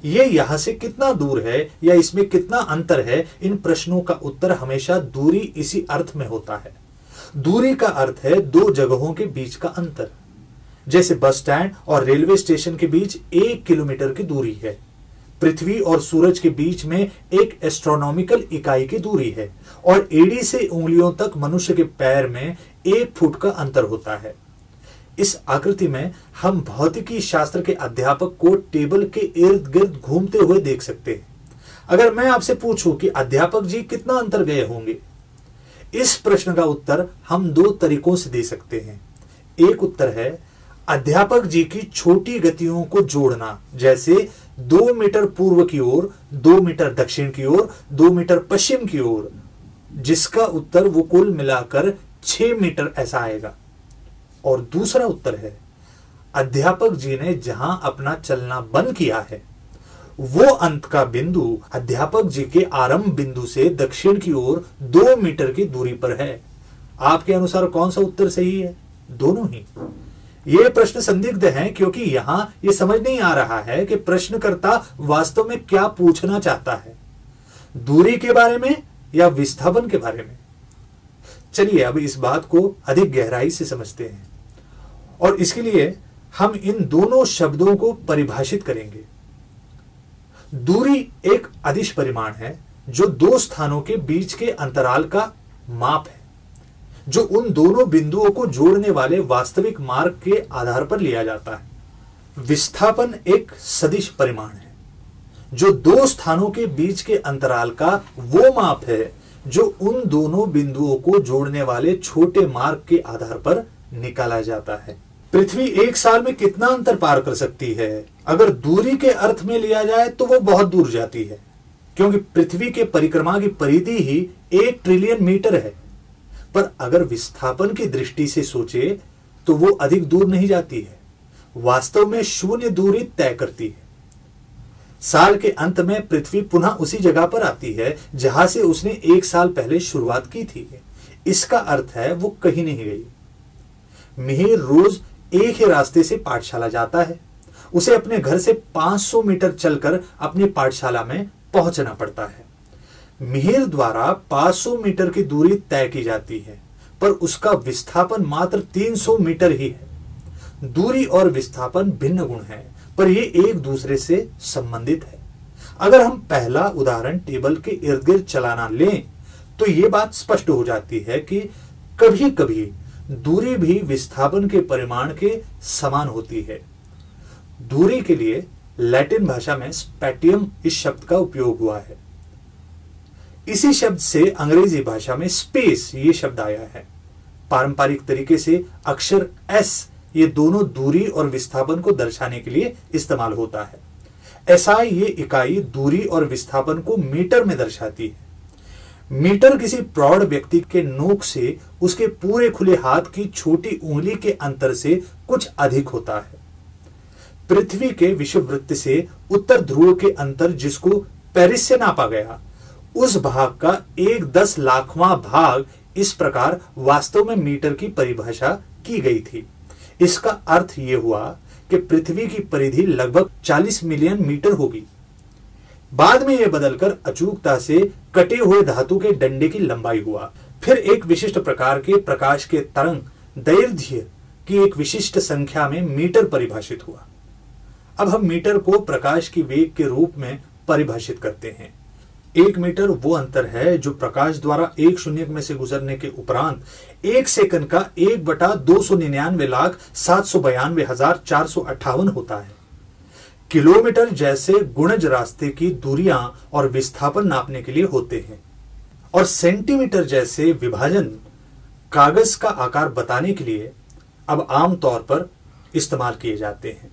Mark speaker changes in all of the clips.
Speaker 1: ये यहां से कितना दूर है या इसमें कितना अंतर है, इन प्रश्नों का उत्तर हमेशा दूरी इसी अर्थ में होता है। दूरी का अर्थ है दो जगहों के बीच का अंतर। जैसे बस स्टैंड और रेलवे स्टेशन के बीच 1 किलोमीटर की दूरी है। पृथ्वी और सूरज के बीच में एक एस्ट्रोनॉमिकल इकाई की दूरी है और एड़ी से उंगलियों तक मनुष्य के पैर में 1 फुट का अंतर होता है। इस आकृति में हम भौतिकी शास्त्र के अध्यापक को टेबल के इर्द गिर्द घूमते हुए देख सकते हैं। अगर मैं आपसे पूछूं कि अध्यापक जी कितना अंतर गए होंगे, इस प्रश्न का उत्तर हम 2 तरीकों से दे सकते हैं। एक उत्तर है अध्यापक जी की छोटी गतियों को जोड़ना, जैसे 2 मीटर पूर्व की ओर, 2 मीटर दक्षिण की ओर, 2 मीटर पश्चिम की ओर, जिसका उत्तर वो कुल मिलाकर 6 मीटर ऐसा आएगा। और दूसरा उत्तर है अध्यापक जी ने जहां अपना चलना बंद किया है वो अंत का बिंदु अध्यापक जी के आरंभ बिंदु से दक्षिण की ओर 2 मीटर की दूरी पर है। आपके अनुसार कौन सा उत्तर सही है? दोनों ही। यह प्रश्न संदिग्ध है क्योंकि यहां यह समझ नहीं आ रहा है कि प्रश्नकर्ता वास्तव में क्या पूछना चाहता है, दूरी के बारे में या विस्थापन के बारे में। चलिए अब इस बात को अधिक गहराई से समझते हैं और इसके लिए हम इन दोनों शब्दों को परिभाषित करेंगे। दूरी एक अदिश परिमाण है जो 2 स्थानों के बीच के अंतराल का माप है, जो उन दोनों बिंदुओं को जोड़ने वाले वास्तविक मार्ग के आधार पर लिया जाता है। विस्थापन एक सदिश परिमाण है जो 2 स्थानों के बीच के अंतराल का वो माप है जो उन दोनों बिंदुओं को जोड़ने वाले छोटे मार्ग के आधार पर निकाला जाता है। पृथ्वी 1 साल में कितना अंतर पार कर सकती है? अगर दूरी के अर्थ में लिया जाए तो वो बहुत दूर जाती है, क्योंकि पृथ्वी के परिक्रमा की परिधि ही 1 ट्रिलियन मीटर है। पर अगर विस्थापन की दृष्टि से सोचे तो वो अधिक दूर नहीं जाती है, वास्तव में 0 दूरी तय करती है। साल के अंत में पृथ्वी पुनः उसी जगह पर आती है जहां से उसने 1 साल पहले शुरुआत की थी। इसका अर्थ है वो कहीं नहीं गई। मिहिर रोज एक ही रास्ते से पाठशाला जाता है। उसे अपने घर से 500 मीटर चलकर अपनी पाठशाला में पहुंचना पड़ता है। मिहिर द्वारा 500 मीटर की दूरी तय की जाती है, पर उसका विस्थापन मात्र 300 मीटर ही है। दूरी और विस्थापन भिन्न गुण हैं, पर ये एक दूसरे से संबंधित है। अगर हम पहला उदाहरण टेबल के इर्द गिर्द चलाना लें तो यह बात स्पष्ट हो जाती है कि कभी कभी दूरी भी विस्थापन के परिमाण के समान होती है। दूरी के लिए लैटिन भाषा में स्पैटियम इस शब्द का उपयोग हुआ है। इसी शब्द से अंग्रेजी भाषा में स्पेस ये शब्द आया है। पारंपरिक तरीके से अक्षर एस ये दोनों दूरी और विस्थापन को दर्शाने के लिए इस्तेमाल होता है। एसआई ये इकाई दूरी और विस्थापन को मीटर में दर्शाती है। मीटर किसी प्रौढ़ व्यक्ति के नोक से उसके पूरे खुले हाथ की छोटी उंगली के अंतर से कुछ अधिक होता है। पृथ्वी के विषुववृत्त से उत्तर ध्रुव के अंतर जिसको पेरिस से नापा गया, उस भाग का 1/10,00,000वां भाग इस प्रकार वास्तव में मीटर की परिभाषा की गई थी। इसका अर्थ यह हुआ कि पृथ्वी की परिधि लगभग 40 मिलियन मीटर होगी। बाद में यह बदलकर अचूकता से कटे हुए धातु के डंडे की लंबाई हुआ। फिर एक विशिष्ट प्रकार के प्रकाश के तरंग दैर्ध्य की एक विशिष्ट संख्या में मीटर परिभाषित हुआ। अब हम मीटर को प्रकाश की वेग के रूप में परिभाषित करते हैं। 1 मीटर वो अंतर है जो प्रकाश द्वारा एक शून्य में से गुजरने के उपरांत 1 सेकंड का 1/299,792,458 होता है। किलोमीटर जैसे गुणज रास्ते की दूरियां और विस्थापन नापने के लिए होते हैं, और सेंटीमीटर जैसे विभाजन कागज का आकार बताने के लिए अब आमतौर पर इस्तेमाल किए जाते हैं।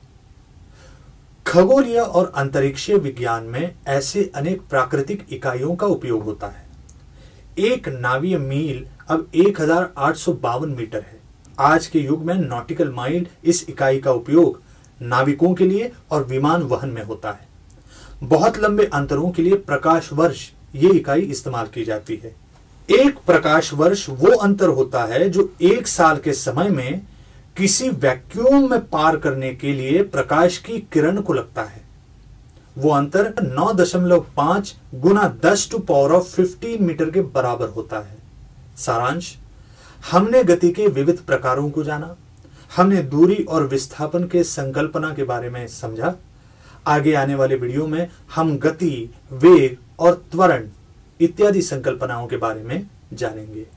Speaker 1: खगोलीय और अंतरिक्षीय विज्ञान में ऐसे अनेक प्राकृतिक इकाइयों का उपयोग होता है। एक नावीय मील अब 1852 मीटर है। आज के युग में नॉटिकल माइल इस इकाई का उपयोग नाविकों के लिए और विमान वहन में होता है। बहुत लंबे अंतरों के लिए प्रकाश वर्ष ये इकाई इस्तेमाल की जाती है। एक प्रकाश वर्ष वो अंतर होता है जो 1 साल के समय में किसी वैक्यूम में पार करने के लिए प्रकाश की किरण को लगता है। वो अंतर 9.5 गुना 10⁻15 मीटर के बराबर होता है। सारांश, हमने गति के विविध प्रकारों को जाना, हमने दूरी और विस्थापन के संकल्पना के बारे में समझा। आगे आने वाले वीडियो में हम गति, वेग और त्वरण इत्यादि संकल्पनाओं के बारे में जानेंगे।